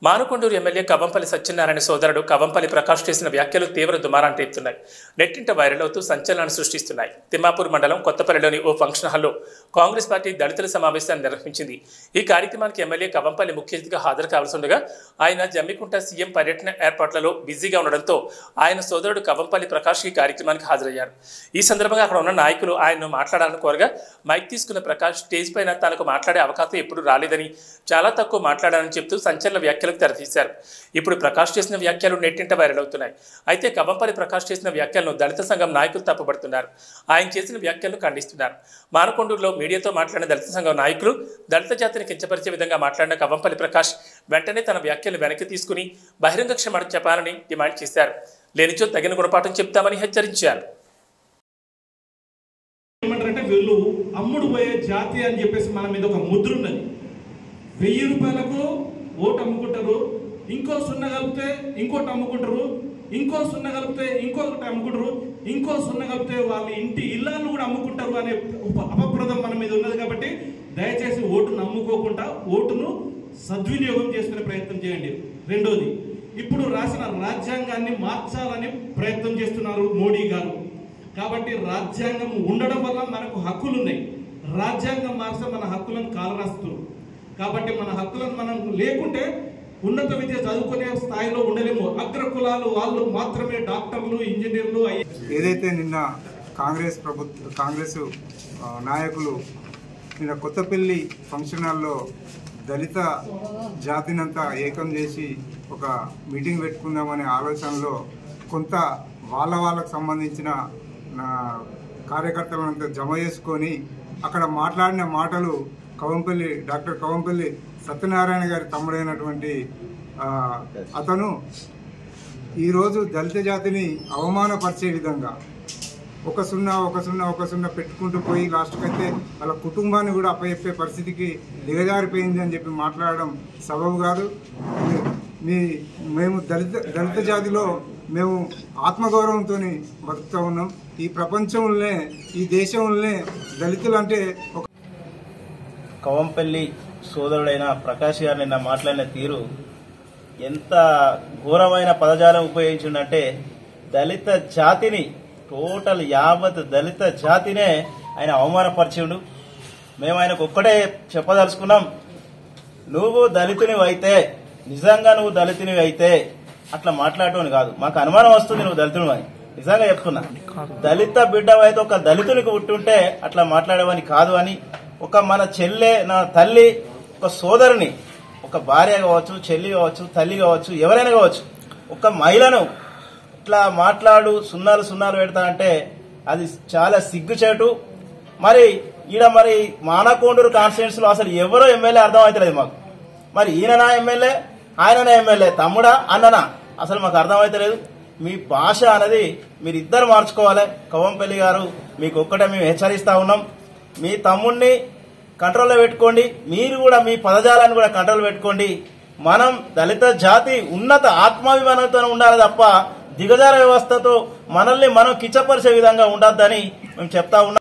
Manakondur MLA Kavampalli Satyanarayana సోదరుడు కవంపల్లి ప్రకాష్ చేసిన వ్యాఖ్యలు తీవ్ర దుమారాన్ని రేపుతున్నాయి. నెట్టింట వైరల్ అవుతూ సంచలనాన్ని సృష్టిస్తున్నాయి. తిమ్మాపూర్ మండలం కొత్తపల్లిలోని ఓ ఫంక్షన్ హాల్లో కాంగ్రెస్ పార్టీ దళితుల సమావేశాన్ని నిర్వహించింది. ఈ కార్యక్రమానికి ఎమ్మెల్యే కవంపల్లి ముఖ్య అతిథిగా హాజరు కావాల్సిండగా ఆయన జమ్మికుంట సీఎం పర్యటన ఏర్పాట్లలో బిజీగా ఉండడంతో ఆయన సోదరుడు కవంపల్లి ప్రకాష్ ఈ కార్యక్రమానికి హాజరయ్యారు. ఈ సందర్భంగా అక్కడ ఉన్న నాయకులు ఆయన్ను మాట్లాడాలని కోరగా మైక్ తీసుకున్న ప్రకాష్ స్టేజ్ పైన తనకు మాట్లాడే అవకాశం ఎప్పుడూ రాలేదని, చాలా తక్కువ మాట్లాడాలని చెప్తూ సంచలన వ్యాఖ్యలు తెరతీశారు. ఇప్పుడు ప్రకాష్ చేసిన వ్యాఖ్యలు నెట్టింట వైరల్ అవుతున్నాయి. అయితే కవంపల్లి ప్రకాష్ చేసిన వ్యాఖ్యలను దళిత సంఘం నాయకులు తప్పుపడుతున్నారు. ఆయన చేసిన వ్యాఖ్యలను ఖండిస్తున్నారు. మానకొండూరులో మీడియాతో మాట్లాడిన దళిత సంఘం నాయకులు దళిత జాతిని కించపరిచే విధంగా మాట్లాడిన కవంపల్లి ప్రకాష్ వెంటనే తన వ్యాఖ్యలను వెనక్కి తీసుకుని బహిరంగ క్షమాపణ చెప్పాలని డిమాండ్ చేశారు. లేనిచో తగిన గుణపాఠం చెప్తామని హెచ్చరించారు. ఏమంటారంటే వీళ్ళు అమ్ముడు పోయే జాతి అని చెప్పేసి మన మీద ఒక ముద్ర ఉన్నది. 1000 రూపాయలకు ఓటు అమ్ముకుంటారు, ఇంకో 0 కలిపితే ఇంకోటి అమ్ముకుంటారు, ఇంకో 0 కలిపితే ఇంకొకటి అమ్ముకుంటారు, ఇంకో 0 కలిపితే వాళ్ళ ఇంటి ఇళ్ళను కూడా అమ్ముకుంటారు అనే అపప్రదం మన మీద ఉన్నది. కాబట్టి దయచేసి ఓటును అమ్ముకోకుండా ఓటును సద్వినియోగం చేసుకునే ప్రయత్నం చేయండి. రెండోది, ఇప్పుడు రాసిన రాజ్యాంగాన్ని మార్చాలని ప్రయత్నం చేస్తున్నారు మోడీ గారు. కాబట్టి రాజ్యాంగం ఉండడం వల్ల మనకు హక్కులు ఉన్నాయి. రాజ్యాంగం మార్చే మన హక్కులను కాలరాస్తున్నారు. కాబట్టి మన హక్కులను మనం లేకుంటే ఉన్నత విద్య చదువుకునే స్థాయిలో ఉండలేము. అగ్రకులాలు వాళ్ళు మాత్రమే డాక్టర్లు, ఇంజనీర్లు ఏదైతే నిన్న కాంగ్రెస్ నాయకులు నిన్న కొత్తపల్లి ఫంక్షన్ హాల్లో దళిత జాతినంతా ఏకం చేసి ఒక మీటింగ్ పెట్టుకుందామనే ఆలోచనలో కొంత వాళ్ళకు సంబంధించిన కార్యకర్తలంతా జమ చేసుకొని అక్కడ మాట్లాడిన మాటలు డాక్టర్ కవంపల్లి సత్యనారాయణ గారి తమ్ముడైనటువంటి అతను ఈరోజు దళిత జాతిని అవమానపరిచే విధంగా ఒక సున్నా పెట్టుకుంటూ పోయి లాస్ట్కి అయితే వాళ్ళ కుటుంబాన్ని కూడా అప్పచెప్పే పరిస్థితికి దిగజారిపోయింది అని చెప్పి మాట్లాడడం సబబు కాదు. మేము దళిత జాతిలో మేము ఆత్మగౌరవంతో బతుకుతూ ఉన్నాం. ఈ ప్రపంచంలోనే, ఈ దేశంలోనే దళితులు అంటే కవంపల్లి సోదరుడైన ప్రకాష్ గారు నిన్న మాట్లాడిన తీరు ఎంత ఘోరమైన పదజాలం ఉపయోగించిందంటే దళిత జాతిని టోటల్ యావత్ దళిత జాతినే ఆయన అవమానపరిచిండు. మేము ఆయనకు ఒక్కటే చెప్పదలుచుకున్నాం, నువ్వు దళితునివి అయితే, నిజంగా నువ్వు దళితునివి అయితే అట్లా మాట్లాడటం కాదు. మాకు అనుమానం వస్తుంది నువ్వు దళితునివి అని. నిజంగా చెప్తున్నా, దళిత బిడ్డవైతే ఒక దళితునికి పుట్టుంటే అట్లా మాట్లాడేవని కాదు అని, ఒక మన చెల్లె, నా తల్లి, ఒక సోదరుని, ఒక భార్య కావచ్చు, చెల్లి కావచ్చు, తల్లి కావచ్చు, ఎవరైనా కావచ్చు, ఒక మహిళను ఇట్లా మాట్లాడు సున్నాలు పెడతా అంటే అది చాలా సిగ్గుచేటు. మరి ఈడ మానకొండూరు కాన్స్టిట్యున్సీ లో అసలు ఎవరో ఎమ్మెల్యే అర్థం అవుతలేదు మాకు. మరి ఈయననా ఎమ్మెల్యే, ఆయననా ఎమ్మెల్యే, తమ్ముడా అన్ననా, అసలు మాకు అర్థమైతలేదు. మీ భాష అనేది మీరిద్దరు మార్చుకోవాలి. కవంపల్లి గారు, మీకు ఒక్కటే మేము హెచ్చరిస్తా ఉన్నాం, మీ తమ్ముడిని కంట్రోల్లో పెట్టుకోండి, మీరు కూడా మీ పదజాలాన్ని కూడా కంట్రోల్ పెట్టుకోండి. మనం దళిత జాతి ఉన్నత ఆత్మాభిమానంతో ఉండాలి తప్ప దిగజార వ్యవస్థతో మనల్ని మనం కిచ్చపరిచే విధంగా ఉండొద్దని మేము చెప్తా ఉన్నాం.